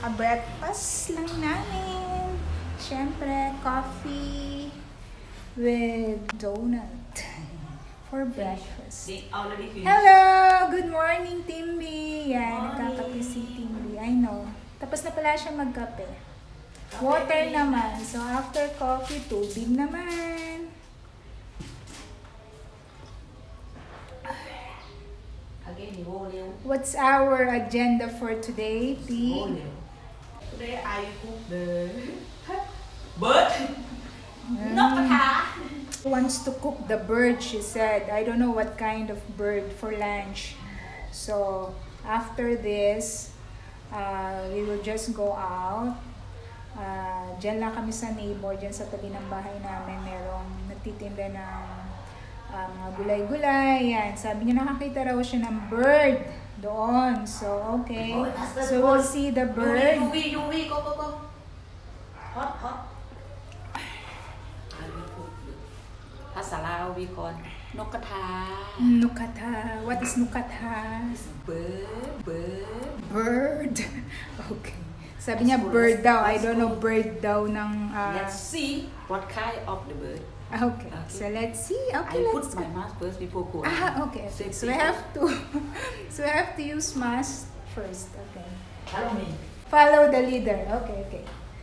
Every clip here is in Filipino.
Kaka-breakfast lang namin. Siyempre, coffee with donut for breakfast. Hello! Good morning, Timby! Yan, nagkakape si Timby. I know. Tapos na pala siya magkape. Water naman. So, after coffee, tubig naman. What's our agenda for today, T? Today I cook the bird. Wants to cook the bird, she said. I don't know what kind of bird for lunch. So, after this, we will just go out. Diyan lang kami sa neighbor, diyan sa tabi ng bahay namin. Merong nagtitinda ng mga gulay-gulay. Yan. Sabi niya nakakita raw siya ng bird doon. So, okay. So, we'll see the bird. UV, go. Hot.ภาษาลาว we call นกกระทา Nukata. What is nukata? Bird. Okay. Sabi niya bird daw. I don't know bird daw ng... Let's see what kind of the bird. Okay. So let's see. Okay, I let's put my mask first before going. Okay. So we have to use mask first. Okay. Follow me. Follow the leader. Okay.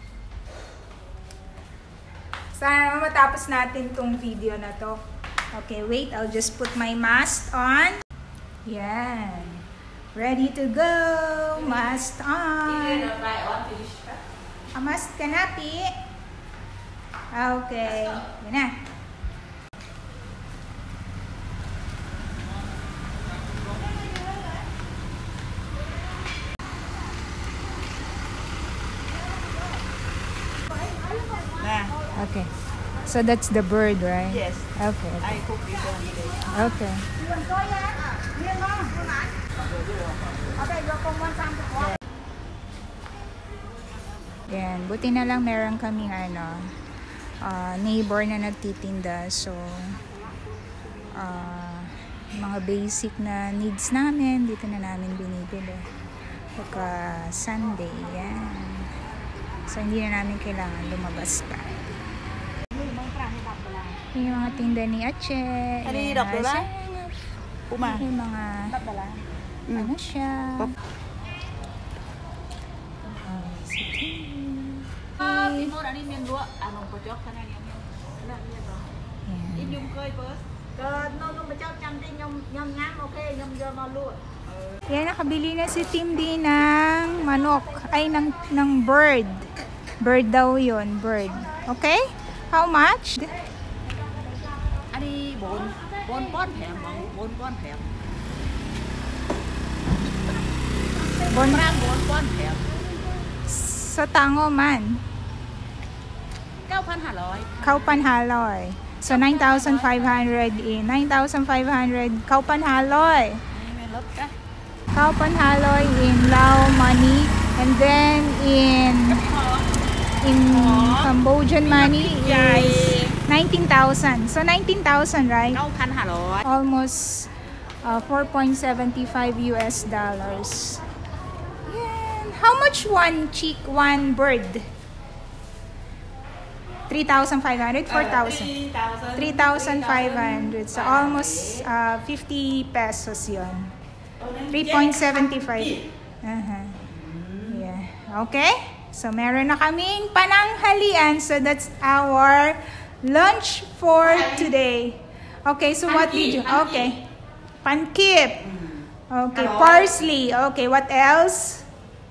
Sana matapos natin tong video na to. Okay, wait. I'll just put my mask on. Yan. Ready to go. Mask on. Mask ka na, Pi. Okay. Yan na. Okay. So that's the bird, right? Yes. Okay. I cook this one today. Okay. Yan. Buti na lang meron kaming neighbor na nagtitinda. So, mga basic na needs namin, dito na namin binibili. Pagka Sunday, yan. So, hindi na namin kailangan lumabas pa. Yung mga tinda ni Ache. Ano ba? Uma. Yung mga, ano siya. Yan, nakabili na si Timby ng manok. Ay, ng bird. Bird daw yun, bird. Okay? How much? Ani bon hẻm. Bon hẻm. Sa tango man. 9,500. Kaupanhaloy. So 9,500 in 9,500 Kaupanhaloy. Kaupanhaloy in Lao money, and then in Cambodian money is 19,000. So 19,000, right? 9,500. Almost $4.75 US. Yan. How much one bird? 3,500? 4,000? 3,500. So almost 50 pesos yun. 3.75. Yeah. Okay? So meron na kaming pananghalian. So that's our lunch for today. Okay, so what did you... Okay. Pankip. Okay, parsley. Okay, what else?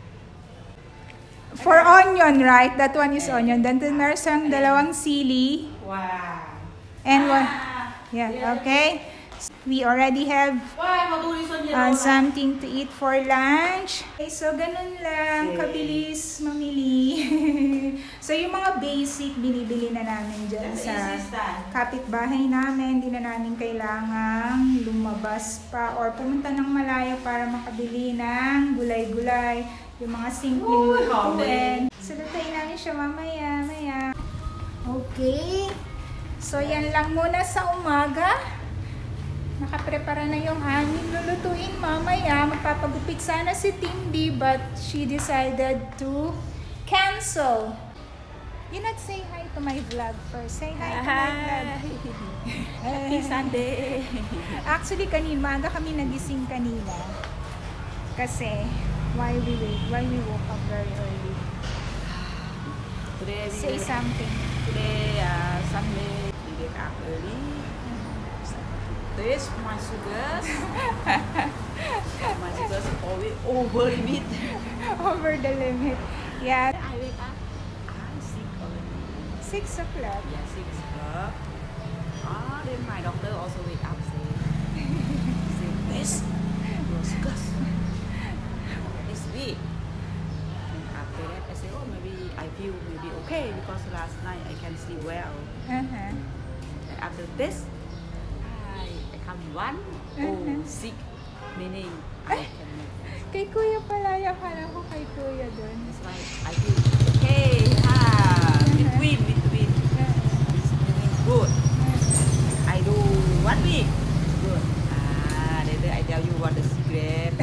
For onion, right? That one is onion. Then meron siyang dalawang sili. Wow. And what? Yeah, okay. We already have something to eat for lunch. Okay, so ganun lang, kabilis mamili. So yung mga basic, binibili na namin dyan sa kapitbahay namin. Hindi na namin kailangang lumabas pa or pumunta ng malayo para makabili ng gulay-gulay. Yung mga simpleng lutuin. So lutuin namin siya mamaya. Okay. So yan lang muna sa umaga. Nakaprepara na yung aming lulutuin mamaya. Magpapagupit sana si Timby, but she decided to cancel. You not say hi to my vlog first. Say hi to my vlog. Happy Sunday. Actually, maaga kami nagising kanina. Kasi, why we woke up very early? Today Say something. Today Sunday we wake up early. Taste my sugars. My sugars always over limit. Over the limit. Yeah. I wake up. I sick already. 6 o'clock. Yeah, 6 o'clock. Then my doctor also wake up say this your sugars is weak. And after that I say, oh, maybe I feel maybe okay because last night I can sleep well. And after this I come one sick, meaning I can make it. Kay Kuya pala, akala ko kay Kuya doon. That's why I feel okay. Between. It's doing good. I do 1 week. Good. Later I tell you what the secret.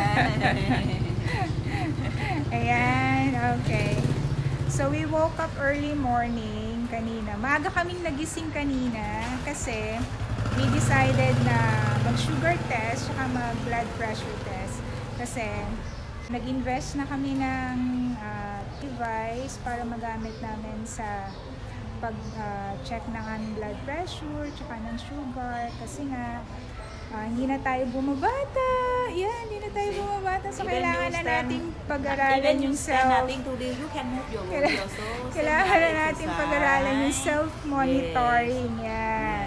Ayan, okay. So, we woke up early morning kanina. Maaga kaming nagising kanina kasi we decided na mag-sugar test saka mag-blood pressure test. Kasi nag-invest na kami ng device para magamit namin sa pag-check ng aming blood pressure tsaka ng sugar. Kasi nga, hindi na tayo bumabata. Yeah, hindi na tayo bumabata. So, kailangan na nating pag-aralan yung self. You can move your body also. Kailangan na natin pag-aralan yung self-monitoring. Yan.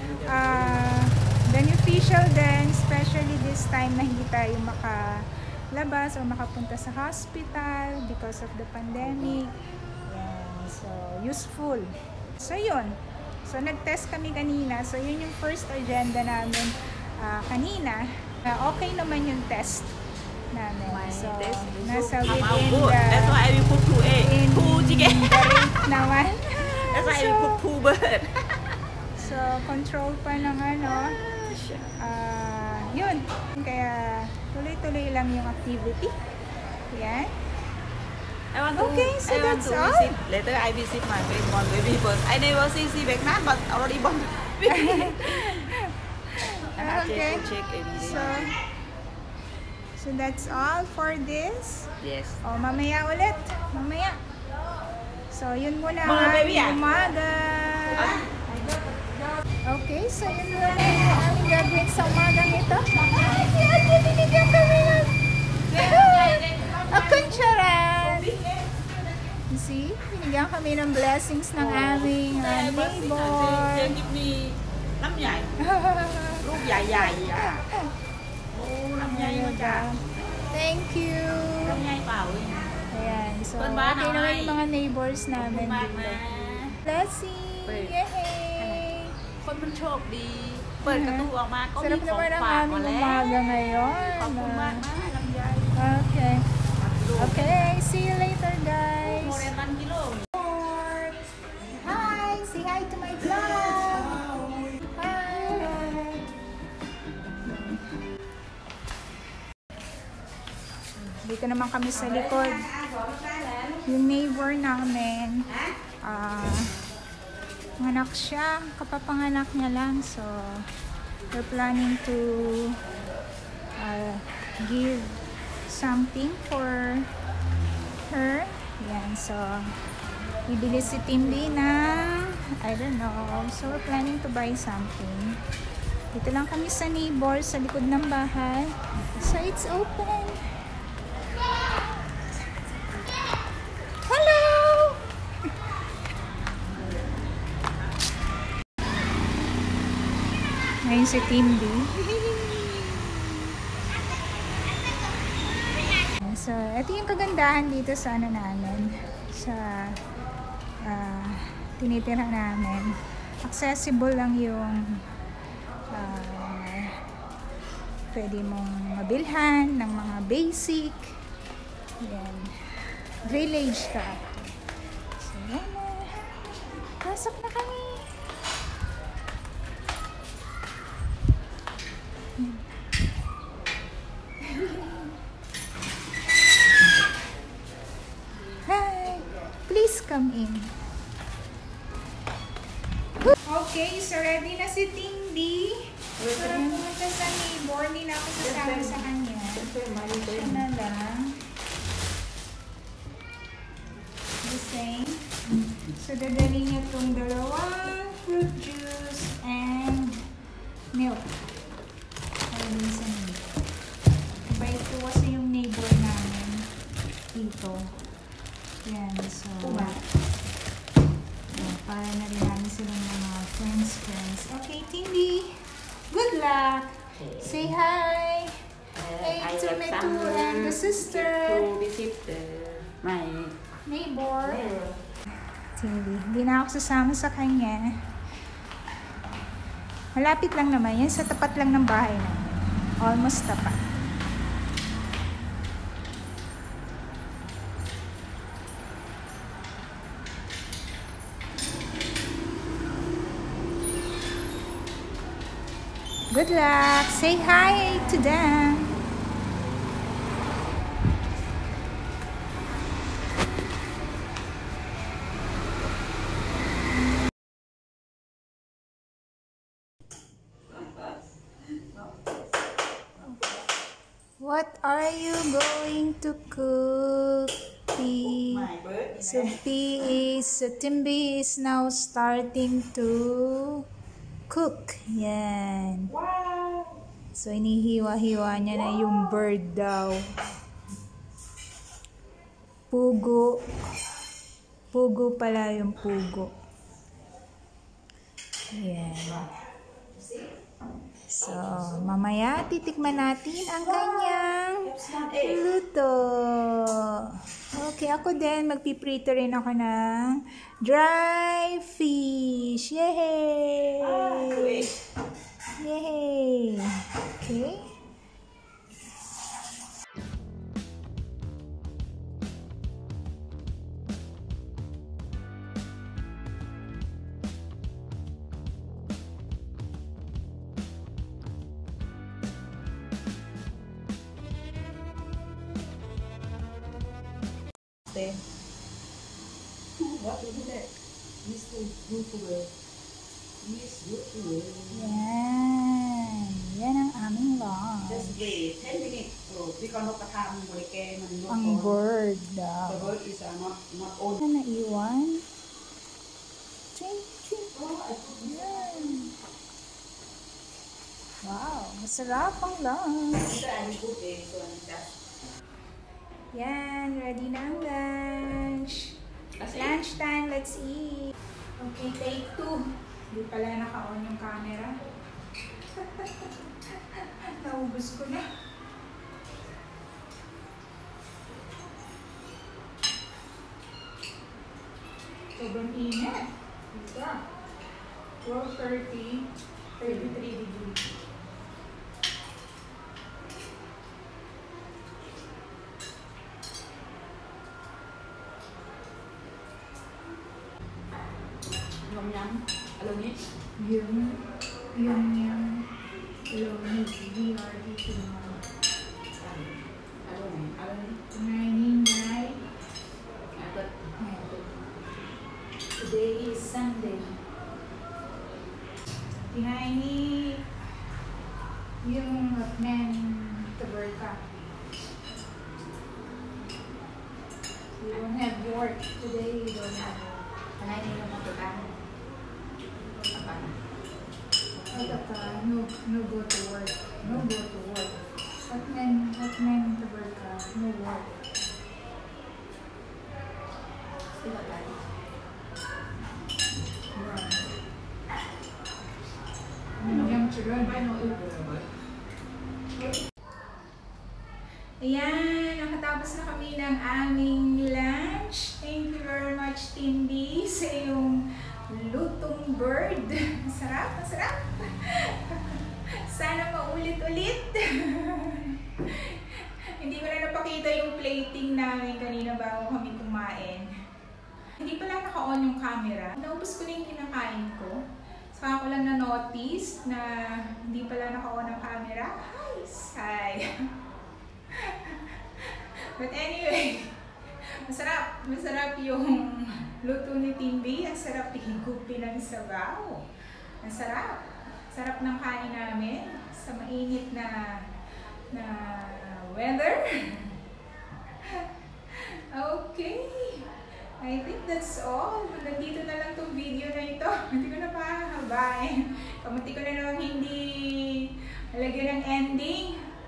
Beneficial din, especially this time na hindi tayo makalabas o makapunta sa hospital because of the pandemic. Yan. So, useful. So, yun. So, nag-test kami kanina. So, yun yung first agenda namin kanina. Okay naman yung test namin. So, nasa within the... That's why I will put 2 eggs. 2 chicken. The rate naman. That's why I will put 2 birds. So, control pa ng yun. Kaya, tuloy-tuloy lang yung activity. Yan. Okay, so that's all. Later I visit my firstborn baby first. I never see Vietnam, but already born baby. Okay. Check every day. So that's all for this. Yes. O, mamaya ulit. Mamaya. So, yun muna Mga ang baby, aming umaga. Okay, so yun muna yung aming gagawin sa umagang ito. Ay, si Ate, binigyan kami ng kutsara. You see? Binigyan kami ng blessings ng aming neighbor. Give me nắm nhảy. Lúc dài à. Nắm nhảy mà cha. Thank you. Nắm nhảy vào. Ayan, so okay naman yung mga neighbors namin dito. Blessing! Yay! คนมันโชคดีเปิดประตูออกมาก็มี Sarap ของ naman ang ฝากมา aming แล้ว umaga ngayon. ขอบคุณมากนะลำไย Okay. Okay, see you later, guys. โมเรตันกิโล Hi! Say hi to my vlog! Hi! Dito naman kami sa likod. Yung neighbor namin, anak siya, kapapanganak niya lang. So, we're planning to give something for her. Yan, so, bibili si Timby na, I don't know. So, we're planning to buy something. Dito lang kami sa neighbor, sa likod ng bahay. So, it's open. Hello! Ngayon si Timby. So, ito yung kagandahan dito sa namin. Sa tinitira namin. Accessible lang yung pwede mong mabilhan ng mga basic. Yan. Village ka. So, yan na. Pasok na kami. come in. Okay, so ready na si Tindy. So, pumunta sa neighbor. Hindi na ako sasama sa kanya. Siya na lang. The same. So, dadalhin niya itong dalawang fruit juice and milk. Ayun sa neighbor. Diba ito kasi yung neighbor namin dito. Yan, so para na rin namin silang mga friends. Okay, Tindy. Good luck. Say hi. Hey to Metu and the sister. To visit my neighbor. Tindy. Hindi na ako sasama sa kanya. Malapit lang naman yan. Sa tapat lang ng bahay namin. Almost tapat. Good luck. Say hi to them. What are you going to cook, P? So Timby is now starting to cook. Yan. Wow! So, inihiwa-hiwa niya na yung bird daw. Pugo. Pugo pala yung pugo. Yan. So, mamaya titikman natin ang kanyang luto. Okay, ako din. Magpiprito rin ako ng dry fish. Yay! Yay! Okay. What is that? Mr. YouTuber. Miss YouTuber. Yan. Yan ang aming lunch. Just wait 10 minutes. So, di ka magpatang balikin. Ang bird daw. The bird is not own. Ano na iwan? Ching, ching. Yan. Wow. Masarap ang lunch. Yan. Ready na ang lunch. Lunch time, let's eat. Okay, take 2. Hindi pala naka-on yung camera. Naubos ko na. Sobrang init. Dito. 12:30, 33 degrees. Yum. Alam niyo? Yum. Alam niyo, VRD tomorrow. Alam niyo? 99. Today is Sunday. Tinaini yung hotman taberka. We don't have work today. We don't have work. Kanain niyo yung matutang. No go to work. No go to work. Hotman taberka. No work. Sila tayo. Ayan, nakatapos na kami ng aming lunch. Thank you very much, Tindy, sa iyong lutong bird. Masarap, masarap. Sana maulit-ulit. Hindi ko na napakita yung plating namin kanina bago kami kumain. Hindi pala naka-on yung camera. Naubos ko na yung kinakain ko. Saka ko lang na-notice na hindi pala naka-on ang camera. Hi! But anyway, masarap yung luto ni Timby. Ang sarap higupin ng sabaw. Ang sarap. Sarap ng kain namin sa mainit na weather. Okay. I think that's all. Nandito na lang tong video na ito. Hindi ko na pahahabain. Kamunti ko na naman hindi malagyan ng ending.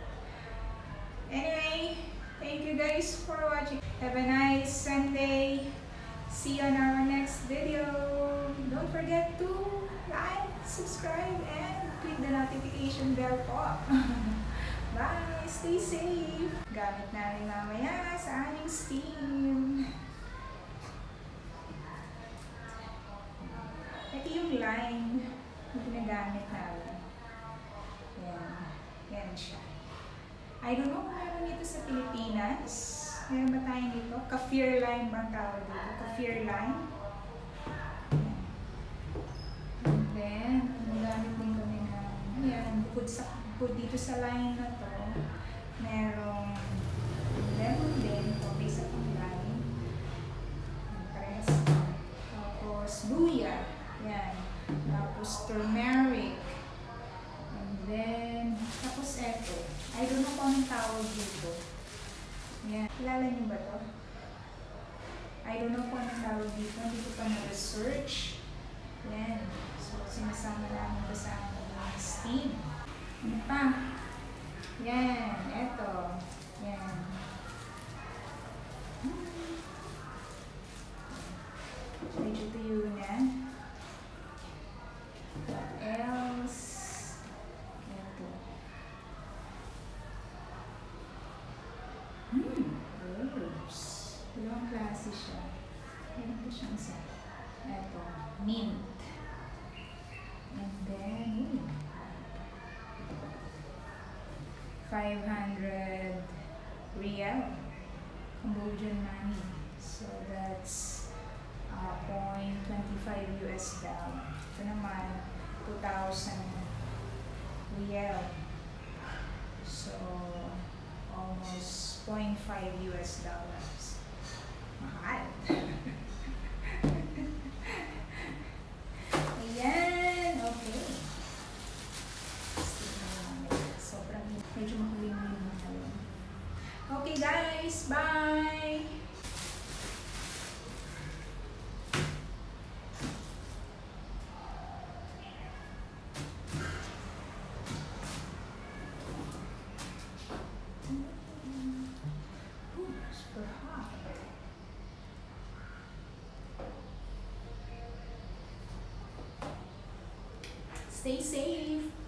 Anyway, thank you guys for watching. Have a nice Sunday. See you on our next video. Don't forget to like, subscribe, and click the notification bell po. Bye! Stay safe! Gamit namin mamaya sa aming steam. Ito yung line na ginagamit namin. Yan. Yan siya. I don't know kung meron dito sa Pilipinas. Meron ba tayo dito? Kaffir line bang tawag dito? Kaffir line. And then, nagamit din kami na, yan, bukod dito sa line na to, merong lemon din, okay sa pang line. Parehas. Tapos, luya. Yan. Tapos, turmeric. And then, tapos eto. I don't know kung anong tawag dito. Yan. Kilala niyo ba to? I don't know kung anong tawag dito. Hindi ko pa na-research. Yan. So, sinasama namin ito sa aming steam. Ano pa? Yan. Eto. Yan. Medyo tuyo na. What else? Eto. Herbs. Dalawang klase siya. Meron po siyang isa. Eto. Mint. And then, 500 real. Cambodian money. So, that's 0.25 US dollar. Ito naman, 2,000 real. So, almost 0.5 US dollars. Mahal. Ayan. Okay. Sobrang medyo makulimlim na tayo. Okay guys, bye! Super hot. Stay safe.